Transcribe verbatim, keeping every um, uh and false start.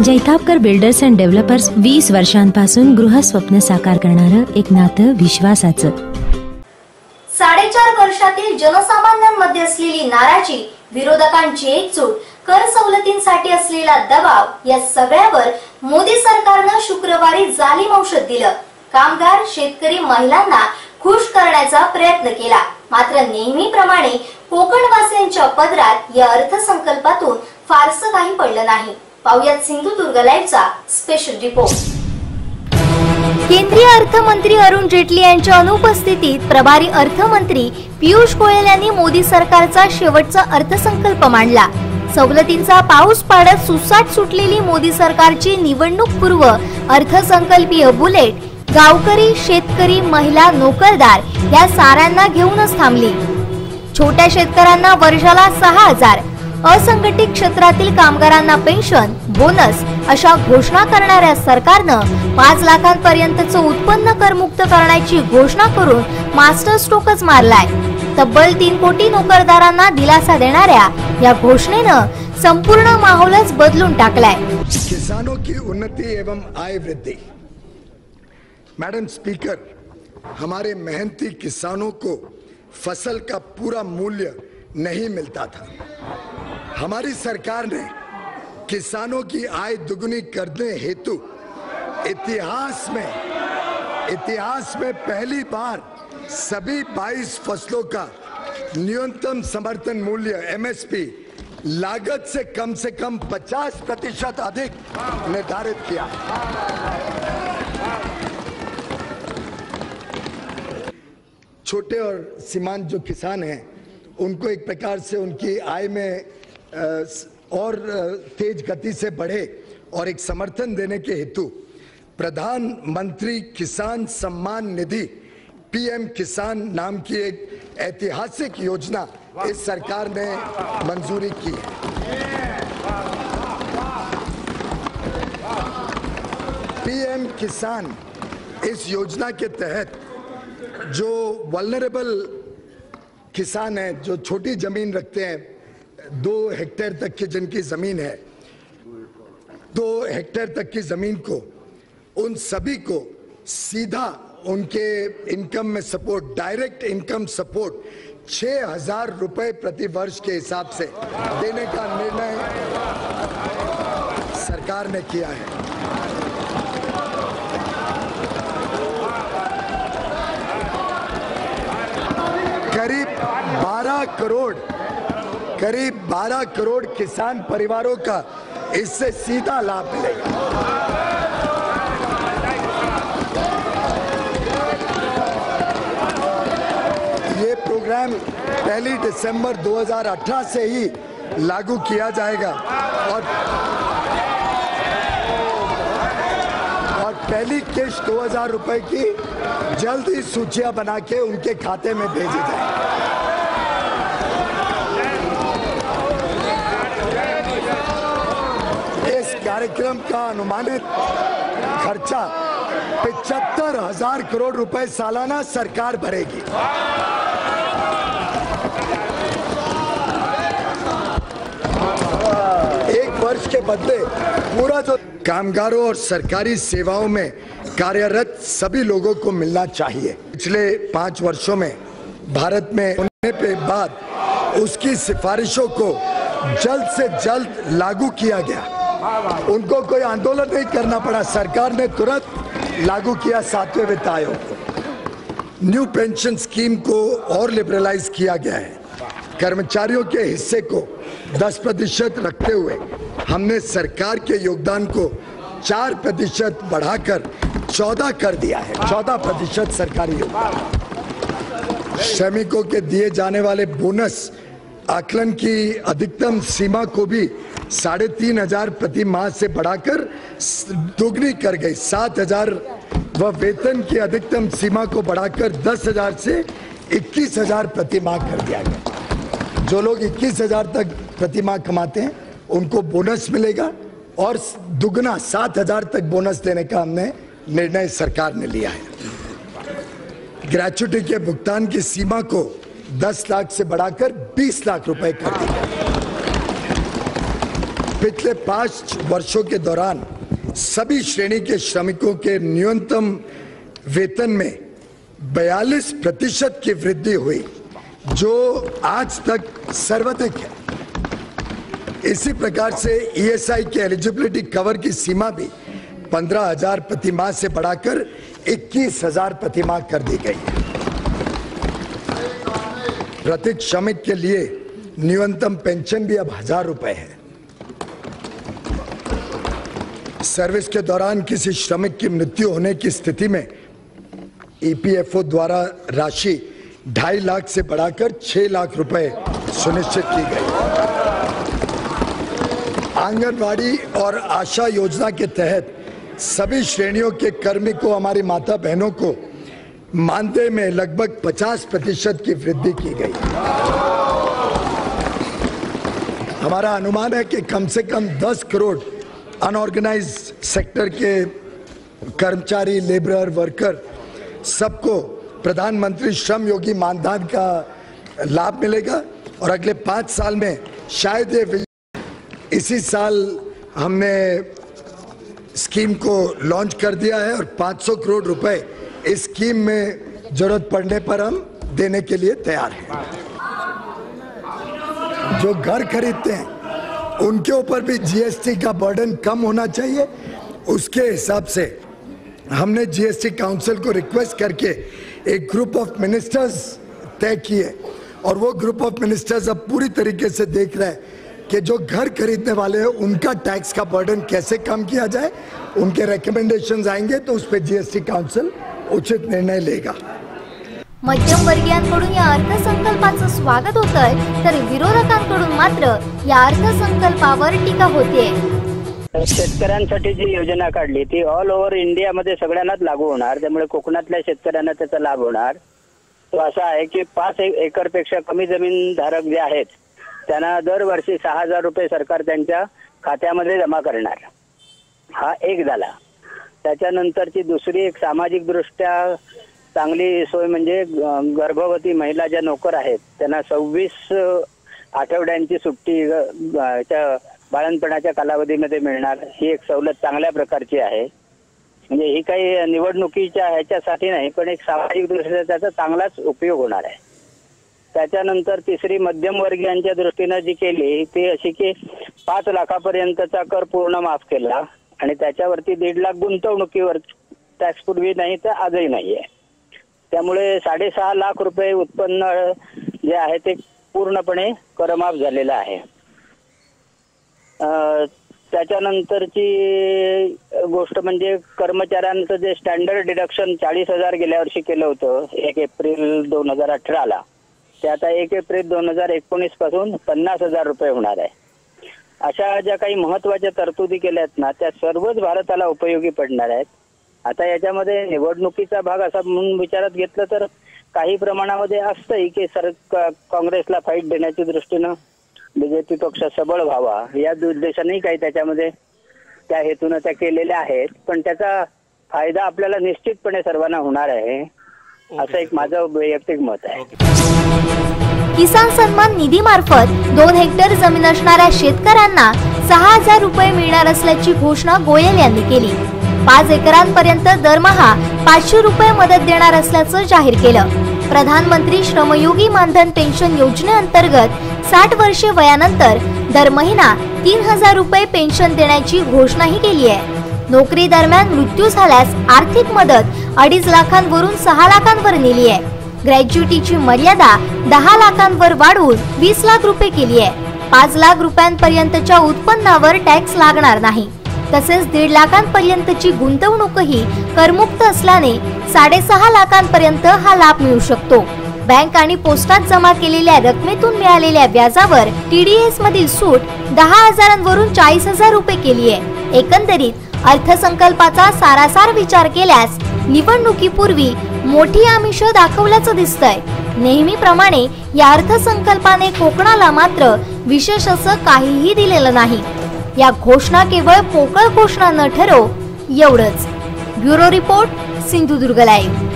Jaitapkar builders and developers वीस वर्षांपासून गृहस्वप्न साकार करणारं एक नातं विश्वासाचं. साडेचार वर्षातील जनसामान्यांमध्ये असलेली नाराजी, विरोधकांची एकजूट, कर सवलतींसाठी असलेला दबाव या सगळ्यावर मोदी सरकारनं शुक्रवारी जालीम औषध दिलं. कामगार, शेतकरी, महिलांना खुश करण्याचा प्रयत्न केला. मात्र नेहमीप्रमाणे कोकणवासियांच्या पदरात या अर्थसंकल्पातून फारसं काही पडलं नाही. पाहुयात सिंधुदुर्ग लाईव्हचा स्पेशल रिपोर्ट. केंद्रीय अर्थमंत्री अरुण जेटली यांच्या अनुपस्थितीत प्रभारी अर्थमंत्री पियुष गोयल यांनी मोदी सरकारचा शेवटचा अर्थसंकल्प मांडला. सवलतींचा पाऊस पाडत सुसाट सुटलेली मोदी सरकारची निवडणूक पूर्व अर्थसंकल्पीय बुलेट गावकरी, शेतकरी, महिला, नोकरदार या साऱ्यांना घेऊनच थांबली. छोट्या शेतकऱ्यांना वर्षाला सहा हजार, असंघटित क्षेत्रातील कामगारांना पेन्शन, बोनस अशा घोषणा करणाऱ्या सरकारनं पाच लाखांपर्यंतचं उत्पन्न करमुक्त करण्याची घोषणा करून मास्टर स्ट्रोकच मारलाय. तब्बल तीन कोटी नोकरदारांना दिलासा देणाऱ्या या घोषणेनं संपूर्ण माहोलच बदलून टाकलाय. किसानों की उन्नति एवं आय वृद्धि. मैडम स्पीकर, हमारे मेहनती किसानों को फसल का पूरा मूल्य नहीं मिलता था. हमारी सरकार ने किसानों की आय दुगुनी करने हेतु इतिहास में इतिहास में पहली बार सभी बाईस फसलों का न्यूनतम समर्थन मूल्य एमएसपी लागत से कम से कम पचास प्रतिशत अधिक निर्धारित किया. छोटे और सीमांत जो किसान हैं उनको एक प्रकार से उनकी आय में और तेज गति से बढ़े और एक समर्थन देने के हेतु प्रधानमंत्री किसान सम्मान निधि पीएम किसान नाम की एक ऐतिहासिक योजना इस सरकार ने मंजूरी की है. पीएम किसान इस योजना के तहत जो वल्नरेबल किसान हैं, जो छोटी जमीन रखते हैं, दो हेक्टेयर तक की जिनकी जमीन है, दो हेक्टेयर तक की जमीन को, उन सभी को सीधा उनके इनकम में सपोर्ट, डायरेक्ट इनकम सपोर्ट छह हजार रुपए प्रति वर्ष के हिसाब से देने का निर्णय सरकार ने किया है. करीब बारह करोड़ करीब बारह करोड़ किसान परिवारों का इससे सीधा लाभ मिलेगा. ये प्रोग्राम पहली दिसंबर दो हज़ार अठारह से ही लागू किया जाएगा और और पहली किश्त दो हजार रुपए की जल्द ही सूचियां बना के उनके खाते में भेजी जाए. इस कार्यक्रम का अनुमानित खर्चा पचहत्तर हजार करोड़ रुपए सालाना सरकार भरेगी. एक वर्ष के बदले पूरा जो कामगारों और सरकारी सेवाओं में कार्यरत सभी लोगों को मिलना चाहिए. पिछले पांच वर्षों में भारत में होने के बाद उसकी सिफारिशों को जल्द से जल्द लागू किया गया. उनको कोई आंदोलन नहीं करना पड़ा, सरकार ने तुरंत लागू किया. सातवें वित्त आयोग को न्यू पेंशन स्कीम को और लिबरलाइज किया गया है. कर्मचारियों के हिस्से को दस प्रतिशत रखते हुए हमने सरकार के योगदान को चार प्रतिशत बढ़ाकर चौदह कर दिया है. चौदह प्रतिशत सरकारी योगदान. श्रमिकों के दिए जाने वाले बोनस आकलन की अधिकतम सीमा को भी साढ़े तीन हजार प्रति माह से बढ़ाकर दोगुनी कर गई. सात हजार व वेतन की अधिकतम सीमा को बढ़ाकर दस हजार से इक्कीस हजार प्रति माह कर दिया गया. जो लोग इक्कीस हजार तक प्रति माह कमाते हैं उनको बोनस मिलेगा और दुगना सात हजार तक बोनस देने का हमने निर्णय सरकार ने लिया है. ग्रेच्युटी के भुगतान की सीमा को दस लाख से बढ़ाकर बीस लाख रुपए कर दी गई. पिछले पाँच वर्षों के दौरान सभी श्रेणी के श्रमिकों के न्यूनतम वेतन में बयालीस प्रतिशत की वृद्धि हुई, जो आज तक सर्वाधिक है। इसी प्रकार से ईएसआई के एलिजिबिलिटी कवर की सीमा भी पंद्रह हजार प्रति माह से बढ़ाकर इक्कीस हजार प्रति माह कर दी गई है। प्रत्येक श्रमिक के लिए न्यूनतम पेंशन भी अब हजार रुपए है। सर्विस के दौरान किसी श्रमिक की मृत्यु होने की स्थिति में ईपीएफओ द्वारा राशि ढाई लाख से बढ़ाकर छह लाख रुपए सुनिश्चित की गई। आंगनवाड़ी और आशा योजना के तहत सभी श्रेणियों के कार्मिकों, हमारी माता बहनों को मानदेय में लगभग पचास प्रतिशत की वृद्धि की गई। हमारा अनुमान है कि कम से कम दस करोड़ अनऑर्गेनाइज्ड सेक्टर के कर्मचारी, लेबरर, वर्कर सबको प्रधानमंत्री श्रम योगी मानधन का लाभ मिलेगा और अगले पाँच साल में शायद ये, इसी साल हमने स्कीम को लॉन्च कर दिया है और पाँच सौ करोड़ रुपए इस स्कीम में जरूरत पड़ने पर हम देने के लिए तैयार हैं। जो घर खरीदते हैं उनके ऊपर भी जीएसटी का बर्डन कम होना चाहिए। उसके हिसाब से हमने जीएसटी काउंसिल को रिक्वेस्ट करके एक ग्रुप ऑफ मिनिस्टर्स तय किए और वो ग्रुप ऑफ मिनिस्टर्स अब पूरी तरीके से देख रहे हैं कि जो घर खरीदने वाले हैं उनका टैक्स का बर्डन कैसे कम किया जाए। उनके रिकमेंडेशंस आएंगे तो उस पर जीएसटी काउंसिल उचित निर्णय लेगा। मध्यमवर्गीयांकडून या अर्थसंकल्पाचं स्वागत होतंय, तर विरोधकांकडून मात्र या अर्थसंकल्पावर टीका होतीये। शेतकऱ्यांसाठी जी योजना काढली ती ऑल ओव्हर इंडियामध्ये सगळ्यांनाच लागू होणार, त्यामुळे कोकणातल्या शेतकऱ्यांना त्याचा लाभ होणार। तो असा आहे की पाच एकर पेक्षा कमी जमीन धारक जे आहेत त्यांना दरवर्षी सहा हजार रुपये सरकार त्यांच्या खात्यामध्ये जमा करणार। हा एक झाला। त्याच्यानंतरची दुसरी एक सामाजिक दृष्ट्या चांगली सोय म्हणजे गर्भवती महिला ज्या नोकर आहेत त्यांना सव्वीस आठवड्यांची सुट्टी बाळंतपणाच्या कालावधीमध्ये मिळणार। ही एक सवलत चांगल्या प्रकारची आहे। म्हणजे ही काही निवडणुकीच्या ह्याच्यासाठी नाही, पण एक सामाजिक दृष्ट्या त्याचा चांगलाच उपयोग होणार आहे। त्याच्यानंतर तिसरी मध्यमवर्गीयांच्या दृष्टीने जी केली ती अशी की पाच लाखापर्यंतचा कर पूर्ण माफ केला आणि त्याच्यावरती दीड लाख गुंतवणुकीवर टॅक्स पूर्वी नाही तर आजही नाहीये। त्यामुळे साडेसहा लाख रुपये उत्पन्न जे आहे ते पूर्णपणे करमाफ झालेलं आहे। त्याच्यानंतरची गोष्ट म्हणजे कर्मचाऱ्यांचं जे स्टँडर्ड डिडक्शन चाळीस हजार गेल्या वर्षी केलं होतं एक एप्रिल दोन हजार अठरा ला, ते आता एक एप्रिल दोन हजार एकोणीस पासून पन्नास हजार रुपये होणार आहे। अशा ज्या काही महत्वाच्या तरतुदी केल्यात ना त्या सर्वच भारताला उपयोगी पडणार आहेत। आता याच्यामध्ये निवडणुकीचा भाग असा म्हणून विचारात घेतलं तर काही प्रमाणामध्ये असतंय की सर काँग्रेसला फाईट देण्याच्या दृष्टीनं बीजेपी पक्ष सबळ व्हावा या उद्देशाने काही त्याच्यामध्ये त्या हेतून त्या केलेल्या आहेत, पण त्याचा फायदा आपल्याला निश्चितपणे सर्वांना होणार आहे असं एक माझं वैयक्तिक मत आहे। किसान सन्मान निधी मार्फत दोन हेक्टर जमीन असणाऱ्या शेतकऱ्यांना सहा हजार रुपये मिळणार असल्याची घोषणा गोयल यांनी केली। पाच एकरांपर्यंत दरमहा पाचशे रुपये मदत देणार असल्याचं जाहीर केलं। प्रधानमंत्री श्रमयोगी मानधन पेन्शन योजनेअंतर्गत साठ वर्षे वयानंतर दर महिना तीन हजार रुपये पेन्शन देण्याची घोषणाही केली आहे। नोकरी दरम्यान मृत्यू झाल्यास आर्थिक मदत अडीच लाखांवरून सहा लाखांवर नेली आहे। ग्रॅज्युटीची मर्यादा दहा लाखांवर वाढवून वीस लाख रुपये केली आहे। पाच लाख रुपयांपर्यंतच्या उत्पन्नावर टॅक्स लागणार नाही। तसेच दीड लाखांपर्यंतची गुंतवणूकही करमुक्त असल्याने साडेसहा लाखांपर्यंत हा लाभ मिळू शकतो। बँक आणि पोस्टात जमा केलेल्या रकमेतून मिळालेल्या व्याजावर टीडीएस मधील सूट दहा हजारांवरून चाळीस हजार रुपये केली आहे। एकंदरीत अर्थसंकल्पाचा सारासार विचार केल्यास निवडणुकीपूर्वी मोठी आमिष दाखवल्याचं दिसतंय। नेहमीप्रमाणे या अर्थसंकल्पाने कोकणाला मात्र विशेष असं काहीही दिलेलं नाही। या घोषणा केवळ पोकळ घोषणा न ठरो एवढंच। Bureau report, Sindhudurg live.